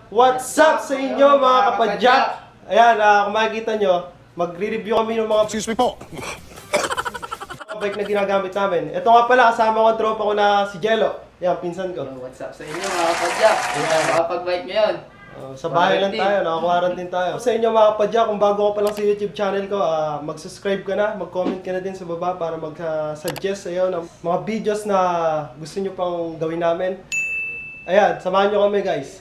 What's up sa inyo mga kapadyak? Ayan, kung makikita nyo, magre-review kami ng mga Excuse me po. bike na ginagamit namin. Ito nga pala, kasama ko ang tropa ko na si Jello. Yan, pinsan ko. What's up sa inyo mga kapadyak? Makapag-bike ngayon. Sa bahay lang tayo, naka-quarantine tayo. Sa inyo mga kapadyak, kung bago ka pa lang sa YouTube channel ko, mag-subscribe ka na, mag-comment ka na din sa baba para mag-suggest sa'yo ng mga videos na gusto nyo pang gawin namin. Ayan, samahan nyo kami guys.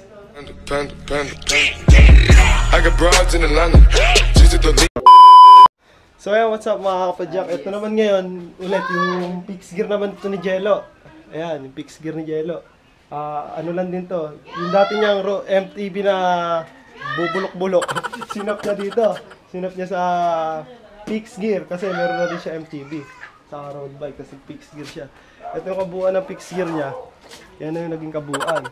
I got broads in Atlanta. She's a the So ayan, what's up mga kapadyak? Ito naman ngayon, ulit yung fixed gear naman ito ni Jello. Ayan, yung fixed gear ni Jello. Ano lang din to, yung dati niyang MTB na bubulok-bulok. Sinap niya dito. Sinap niya sa fixed gear kasi meron na din siya MTB. Sa road bike kasi fixed gear siya. Ito yung kabuuan ng fixed gear niya. Yan na yung naging kabuuan.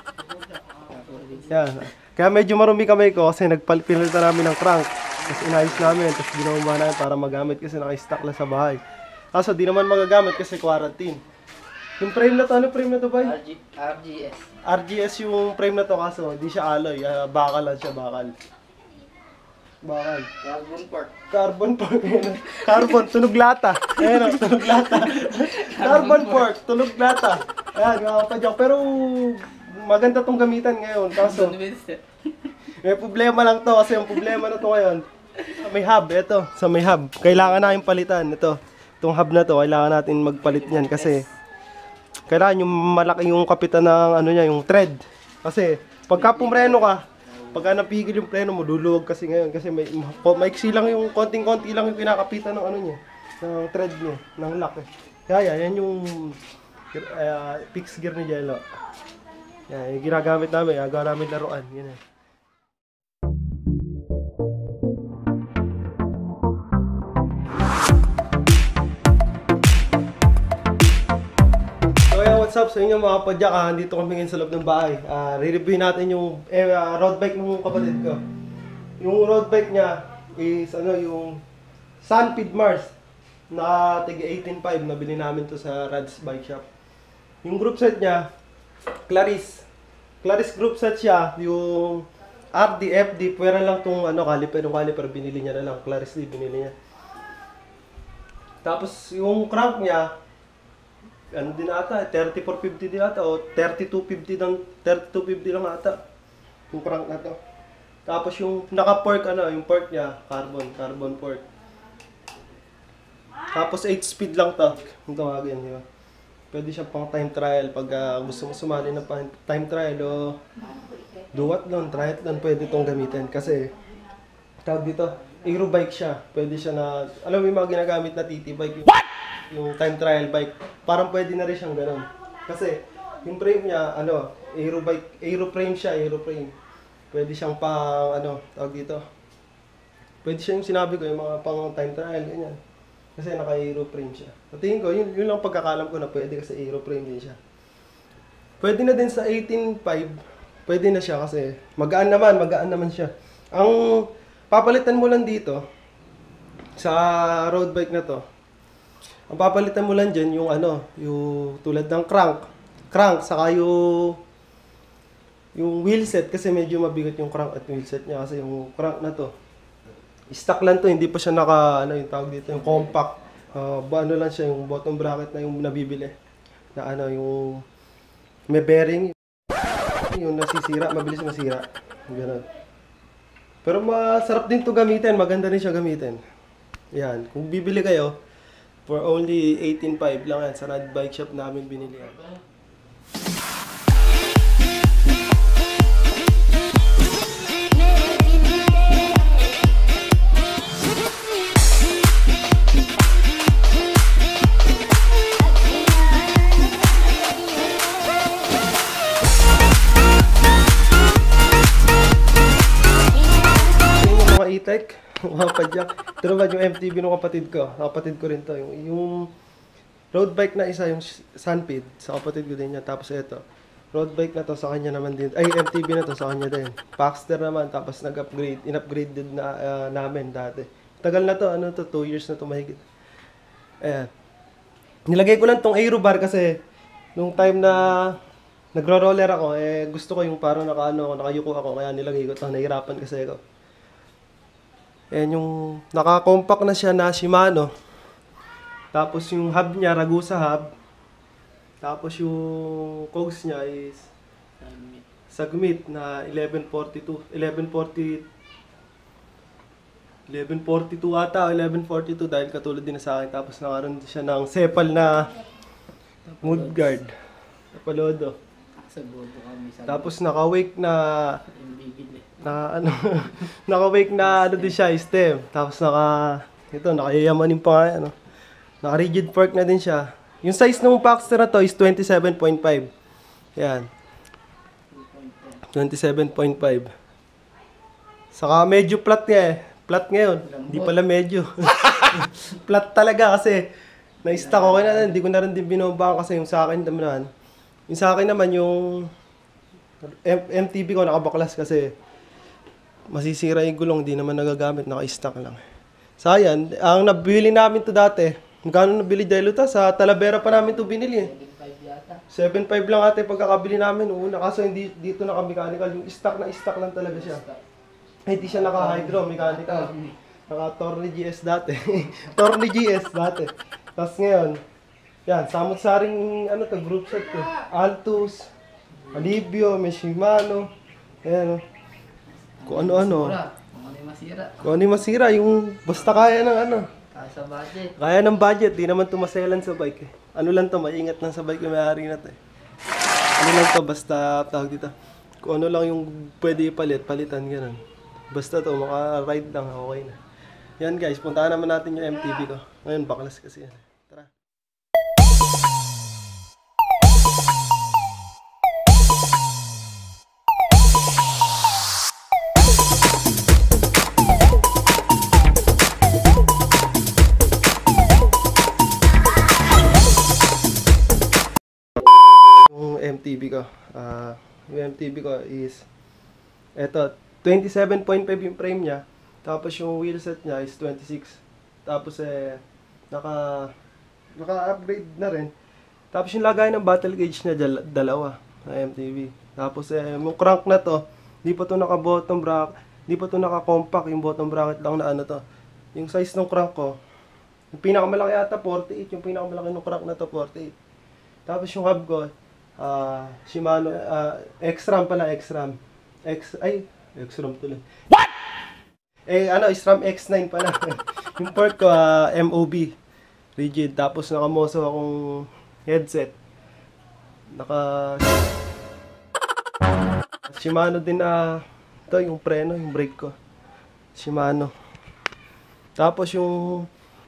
Yan. Kaya medyo marumi kamay ko kasi nagpalitan namin ng crank. Tapos inayos namin, tapos ginawa namin para magamit kasi naka-stock lang sa bahay. Kaso di naman magagamit kasi quarantine. Yung frame na to, ano frame na to ba? RGS. RGS yung frame na to kaso, di siya alloy. Bakal lang siya, bakal. Bakal. Carbon part. Carbon pork. Carbon, tunog lata. Ayan, tunog lata. Carbon pork, tunog lata. Ayan, mga kapadyak. Pero maganda tong gamitan ngayon. Kaso, may problema lang to kasi yung problema na to ngayon. Sa may hub, ito. Sa may hub. Kailangan natin palitan. Ito. Itong hub na to, kailangan natin magpalit niyan kasi kailangan yung malaki yung kapitan ng ano niya, yung thread. Kasi pagka pumreno ka, pagka napigil yung preno mo, luluwag kasi ngayon kasi maiksi lang yung konting-konti lang yung pinakapitan ng ano niya, ng thread niya, ng lock eh. Kaya yan yung fixed gear ni Jello. Yan, yung ginagamit namin, gagawa namin laruan. Yan eh. What's up sa inyo mga kapadyak? Dito kami ngayon sa loob ng bahay. Re-review natin yung road bike ng kapatid ko. Yung road bike niya is ano, yung Sunpeed Mars na tiga 18.5 na bili namin to sa Rad's Bike Shop. Yung group set niya, Claris group set siya. Yung RD, FD, pwera lang tong ano, caliper binili niya na lang. Claris D binili niya. Tapos yung crank niya, ano din ata, 3450 din ata o 3250 lang ata yung crank na to. Tapos yung naka-fork ano, yung fork niya, carbon fork. Tapos 8 speed lang to, yung tawagin, di ba? Pwede siyang pang time trial pag gusto mo sumali ng time trial o duathlon, triathlon, pwede itong gamitin kasi tawag dito, aero bike siya. Pwede siya na, alam mo yung mga ginagamit na TT bike, yung time trial bike, parang pwede na rin siyang gano'n. Kasi yung frame niya, ano, aeroplane siya, aeroplane. Pwede siyang pang, ano, tawag dito. Pwede siya yung sinabi ko, yung mga pang time trial, ganyan. Kasi naka-aeroplane siya. Sa tingin ko, yun lang pagkakalam ko na pwede kasi aeroplane din siya. Pwede na din sa 18.5, pwede na siya kasi magaan naman siya. Ang papalitan mo lang dito, sa road bike na to, ang papalitan mo lang dyan yung ano, yung tulad ng crank, saka yung wheelset kasi medyo mabigat yung crank at wheelset niya kasi yung crank na to, stock lang to, hindi pa siya naka, ano yung tawag dito, yung compact, ano lang siya, yung bottom bracket na yung nabibili, na ano, yung may bearing, yung nasisira, mabilis masira, gano'n. Pero masarap din to gamitin, maganda rin siya gamitin. Yan, kung bibili kayo, for only 18.5 lang yan. Sa Rad Bike Shop namin binili yan. Yung mga e-tech, mga padyak. Ito naman yung MTB ng kapatid ko. Kapatid ko rin to. Yung road bike na isa, yung Sunpeed, sa kapatid ko din yan. Tapos ito, road bike na to sa kanya naman din. Ay, MTB na to sa kanya din. Paxter naman, tapos in-upgrade din na namin dati. Tagal na to, ano to, 2 years na to mahigit. Ayan. Nilagay ko lang tong aero bar kasi nung time na nagro-roller ako, gusto ko yung parang nakayuko ako, kaya nilagay ko ito. Nahirapan kasi ako. Ayan yung naka-compact na siya na Shimano. Tapos yung hub niya, Ragusa hub. Tapos yung cogs niya is Sagmit na 1142 ata, 1142 dahil katulad din sa akin. Tapos nakaroon siya ng sepal na mudguard. Napalodo. Sa bobo kami sa Tapos naka-wake na yung bibili. naka-wake na din siya, stem. Tapos nakayayamanin pa nga, naka-rigid fork na din siya. Yung size ng Paxter na to is 27.5. Yan. 27.5. Saka medyo flat nga eh. Flat ngayon. Hindi pala medyo. Flat talaga kasi na-stuck ko na. Hindi ko na rin din binobaan kasi yung sa akin naman. Yung sa akin naman yung MTB ko nakabaklas kasi masisira yung gulong. Hindi naman nagagamit. Naka-stuck lang. Sayan, ang nabili namin to dati. Magkano nabili dahil ito? Sa Talavera pa namin to binili eh. 5 yata. 7.5 lang ate pagkakabili namin una kaso hindi dito naka-mechanical, yung stock lang talaga siya. Hindi siya naka-hydro, mechanical. Naka-Torney GS dati. Torney GS dati. Tapos ngayon, yan, samot-saring group set ko. Altus, Alivio, may Shimano. Ayan, kung ano-ano. Kung ano yung masira. Kung ano yung masira, yung basta kaya ng Sa budget. Kaya ng budget, di naman tumaselan sa bike eh. Ano lang to, maingat lang sa bike yung may-ari na to eh. Ano lang to, basta tawag dito. Kung ano lang yung pwede ipalit, palitan, gano'n. Basta to, maka-ride lang, okay na. Yan guys, puntahan naman natin yung MTB ko. Ngayon, baklas kasi yan. Tara. MTB ko. Yung MTB ko is eto, 27.5 yung frame niya. Tapos yung wheelset niya is 26. Tapos naka-upgrade na rin. Tapos yung lagay ng battle gauge niya dalawa na MTB. Tapos yung crank na to, di pa to naka-bottom bracket, di pa to naka-compact, yung bottom bracket lang na to. Yung size ng crank ko, yung pinakamalaki ata 48, yung pinakamalaki ng crank na to 48. Tapos yung hub ko, Shimano, X-Ram pala, X-Ram. X-Ram tuloy. What? SRAM X9 pala. Yung port ko, MOB. Rigid. Tapos nakamoso akong headset. Shimano din ito yung preno, yung brake ko. Shimano. Tapos yung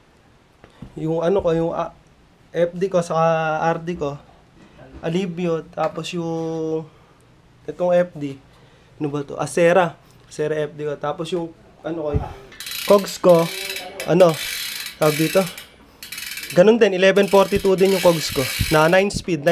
FD ko sa RD ko. Alivio, tapos yung itong FD, ano ba to? Acera FD ko. Tapos yung cogs ko, tawag dito. Ganun din, 1142 din yung cogs ko. Na 9 speed.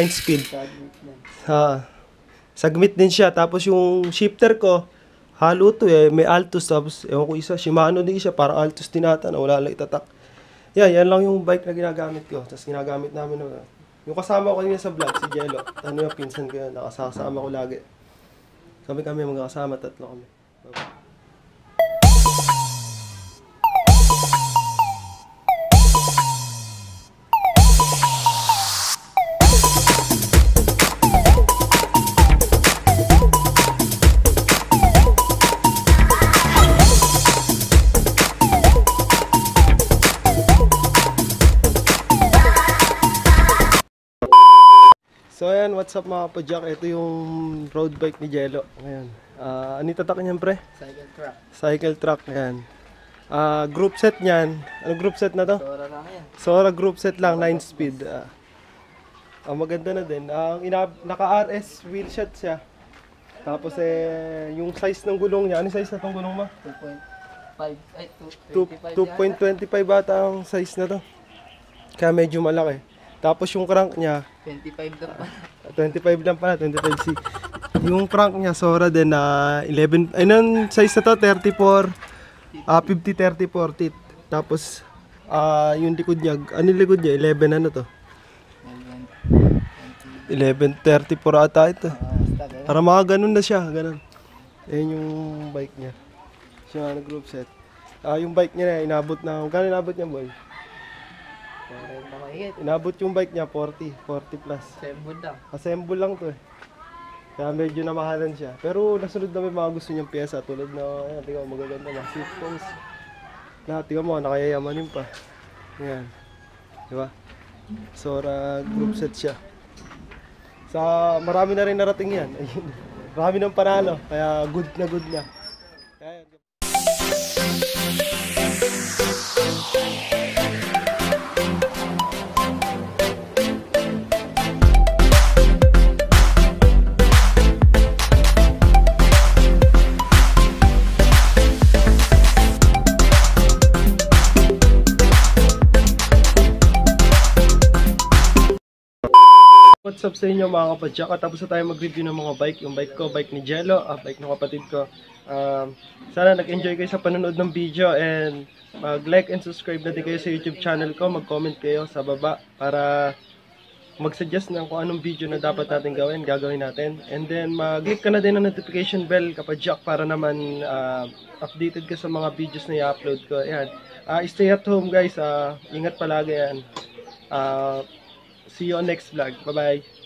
Sagmit din siya. Tapos yung shifter ko, halo to may Altus. Tapos, ewan ko isa, Shimano din siya, parang Altus din ata na wala lang itatak. Yan lang yung bike na ginagamit ko. Tapos ginagamit namin yung kasama ko kanina sa vlog, si Jello. Yung pinsan ko yun, nakasama ko lagi. Kami magkakasama, tatlo kami. So ayan, what's up mga kapadyak? Ito yung road bike ni Jello. Ayan. Ano itatak niyan pre? Cycle truck. Cycle truck, ayan. Group set niyan. Ano group set na to? Sora lang yan. Sora group set lang, 9 speed. Maganda na din. Naka-RS wheel shot siya. Tapos yung size ng gulong niya. Ano size na tong gulong mo? 2.25 bata ang size na to. Kaya medyo malaki. Tapos yung crank niya, 25 lang pa. 25 lang pala, 25C. Yung crank niya, Sora din na 11, ayun, size na to, 34, 50-34 teeth. Tapos, yung likod niya, 11 ano to? 11:34 ata ito. Basta ganun. Para mga ganun na siya, ganun. Ayan yung bike niya. Siya na group set. Yung bike niya na inabot na, kano inabot niya boy? Parang pamayit. Inabot yung bike niya 40 plus. Sembod lang. Assemble lang to eh. Kaya medyo namahalan siya. Pero nasunod na may mga gusto niyang pyesa tulad na, ayan, tingnan mo magaganda mga seat post. Lahat, tingnan mo, nakayayamanin pa. Ayan. Diba? Sora group set siya. Marami na rin narating yan. Ayun. Marami ng panalo. Kaya good na. Kaya, what's up sa inyo mga kapadyak? Tapos na tayo mag-review ng mga bike. Yung bike ko, bike ni Jello, bike ng kapatid ko. Sana nag-enjoy kayo sa panonood ng video and mag-like and subscribe na din kayo sa YouTube channel ko. Mag-comment kayo sa baba para mag-suggest ng kung anong video na dapat natin gagawin natin. And then mag-click ka na din ng notification bell kapadyak para naman updated ka sa mga videos na i-upload ko. Ayan. Stay at home guys. Ingat palagi yan. See you on next vlog. Bye-bye.